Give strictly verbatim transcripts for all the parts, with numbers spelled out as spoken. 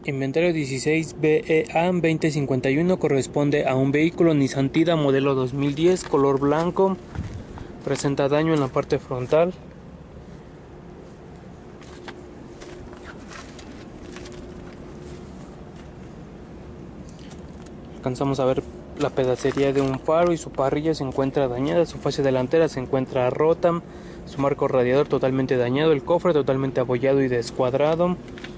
Inventario dieciséis B E A veinte cincuenta y uno corresponde a un vehículo Nissan Tida modelo dos mil diez, color blanco. Presenta daño en la parte frontal. Alcanzamos a ver la pedacería de un faro y su parrilla se encuentra dañada, su fase delantera se encuentra rota, su marco radiador totalmente dañado, el cofre totalmente abollado y descuadrado.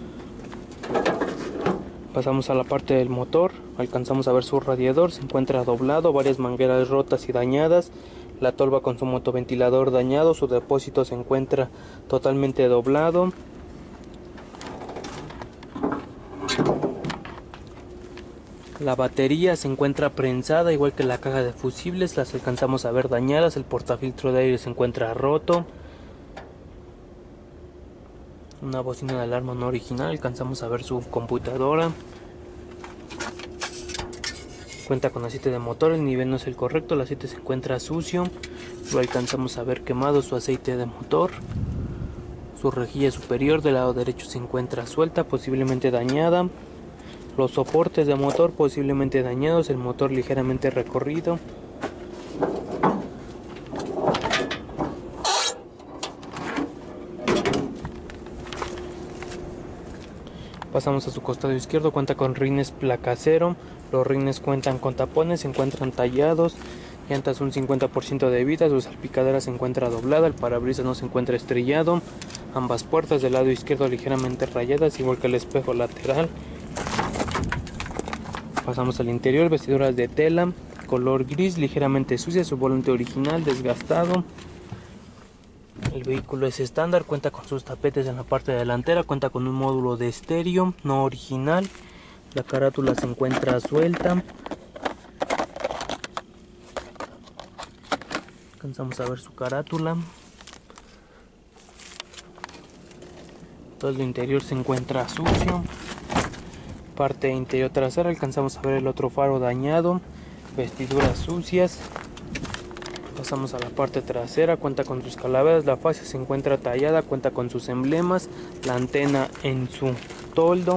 Pasamos a la parte del motor, alcanzamos a ver su radiador, se encuentra doblado, varias mangueras rotas y dañadas, la tolva con su motoventilador dañado, su depósito se encuentra totalmente doblado. La batería se encuentra prensada, igual que la caja de fusibles, las alcanzamos a ver dañadas, el portafiltro de aire se encuentra roto. Una bocina de alarma no original, alcanzamos a ver su computadora. Cuenta con aceite de motor, el nivel no es el correcto, el aceite se encuentra sucio. Lo alcanzamos a ver quemado su aceite de motor. Su rejilla superior del lado derecho se encuentra suelta, posiblemente dañada. Los soportes de motor posiblemente dañados, el motor ligeramente recorrido. Pasamos a su costado izquierdo, cuenta con rines placa cero, los rines cuentan con tapones, se encuentran tallados, llantas un cincuenta por ciento de vida, su salpicadera se encuentra doblada, el parabrisas no se encuentra estrellado, ambas puertas del lado izquierdo ligeramente rayadas, igual que el espejo lateral. Pasamos al interior, vestiduras de tela, color gris, ligeramente sucia, su volante original desgastado. El vehículo es estándar, cuenta con sus tapetes en la parte delantera, cuenta con un módulo de estéreo no original, la carátula se encuentra suelta. Alcanzamos a ver su carátula. Todo el interior se encuentra sucio. Parte interior trasera, alcanzamos a ver el otro faro dañado, vestiduras sucias. Pasamos a la parte trasera, cuenta con sus calaveras, la fascia se encuentra tallada, cuenta con sus emblemas, la antena en su toldo.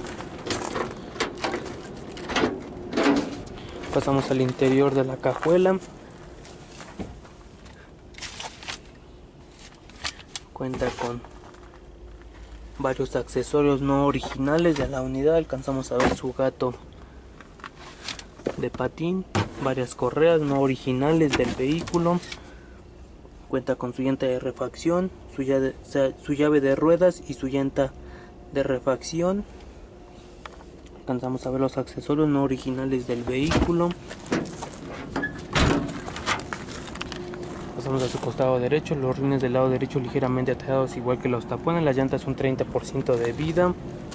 Pasamos al interior de la cajuela. Cuenta con varios accesorios no originales de la unidad, alcanzamos a ver su gato de patín, varias correas no originales del vehículo, cuenta con su llanta de refacción, su llave, su llave de ruedas y su llanta de refacción. Alcanzamos a ver los accesorios no originales del vehículo. Pasamos a su costado derecho, los rines del lado derecho ligeramente atados igual que los tapones, las llantas un treinta por ciento de vida.